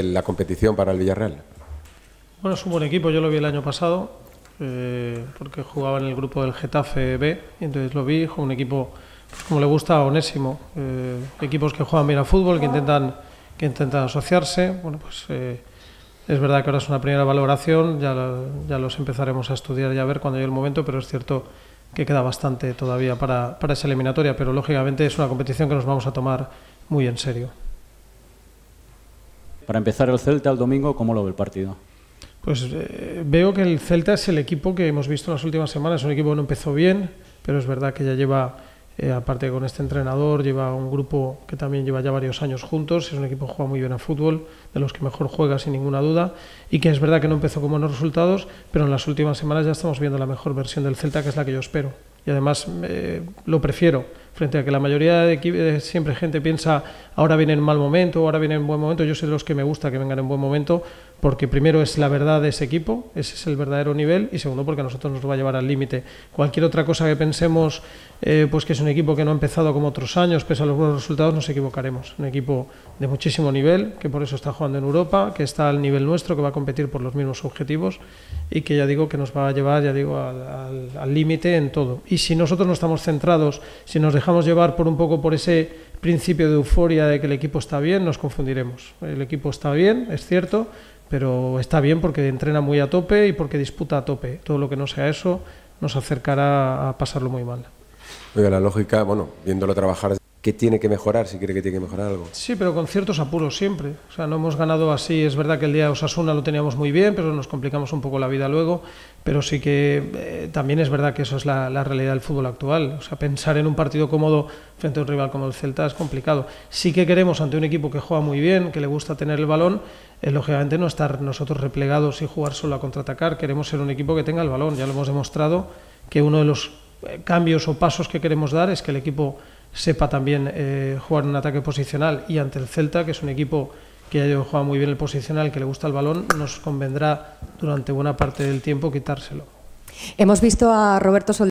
la competición para el Villarreal? Bueno, es un buen equipo, yo lo vi el año pasado, porque jugaba en el grupo del Getafe B, y entonces lo vi, un equipo, pues, como le gusta a Onésimo, equipos que juegan bien a fútbol, que intentan asociarse. Bueno, pues es verdad que ahora es una primera valoración, ya los empezaremos a estudiar y a ver cuando llegue el momento, pero es cierto que queda bastante todavía para esa eliminatoria, pero lógicamente es una competición que nos vamos a tomar muy en serio. Para empezar el Celta el domingo, ¿cómo lo ve el partido? Pues veo que el Celta es el equipo que hemos visto en las últimas semanas, es un equipo que no empezó bien, pero es verdad que ya lleva, aparte con este entrenador, lleva un grupo que también lleva ya varios años juntos, es un equipo que juega muy bien a fútbol, de los que mejor juega sin ninguna duda, y que es verdad que no empezó con buenos resultados, pero en las últimas semanas ya estamos viendo la mejor versión del Celta, que es la que yo espero, y además lo prefiero, frente a que la mayoría de siempre gente piensa ahora viene en mal momento, ahora viene en buen momento. Yo soy de los que me gusta que vengan en buen momento, porque primero es la verdad de ese equipo, ese es el verdadero nivel, y segundo porque a nosotros nos va a llevar al límite. Cualquier otra cosa que pensemos, pues que es un equipo que no ha empezado como otros años, pese a los buenos resultados, nos equivocaremos. Un equipo de muchísimo nivel, que por eso está jugando en Europa, que está al nivel nuestro, que va a competir por los mismos objetivos, y que ya digo que nos va a llevar, ya digo, al límite en todo. Y si nosotros no estamos centrados, si nos dejamos llevar por un poco por ese principio de euforia de que el equipo está bien, nos confundiremos. El equipo está bien, es cierto, pero está bien porque entrena muy a tope y porque disputa a tope. Todo lo que no sea eso nos acercará a pasarlo muy mal. Oiga, la lógica, bueno, viéndolo trabajar, ¿qué tiene que mejorar si cree que tiene que mejorar algo? Sí, pero con ciertos apuros siempre. O sea, no hemos ganado así. Es verdad que el día de Osasuna lo teníamos muy bien, pero nos complicamos un poco la vida luego. Pero sí que también es verdad que eso es la realidad del fútbol actual. O sea, pensar en un partido cómodo frente a un rival como el Celta es complicado. Sí que queremos, ante un equipo que juega muy bien, que le gusta tener el balón, lógicamente no estar nosotros replegados y jugar solo a contraatacar. Queremos ser un equipo que tenga el balón. Ya lo hemos demostrado que uno de los cambios o pasos que queremos dar es que el equipo sepa también jugar un ataque posicional, y ante el Celta, que es un equipo que ya juega muy bien el posicional, que le gusta el balón, nos convendrá durante buena parte del tiempo quitárselo. Hemos visto a Roberto Soldado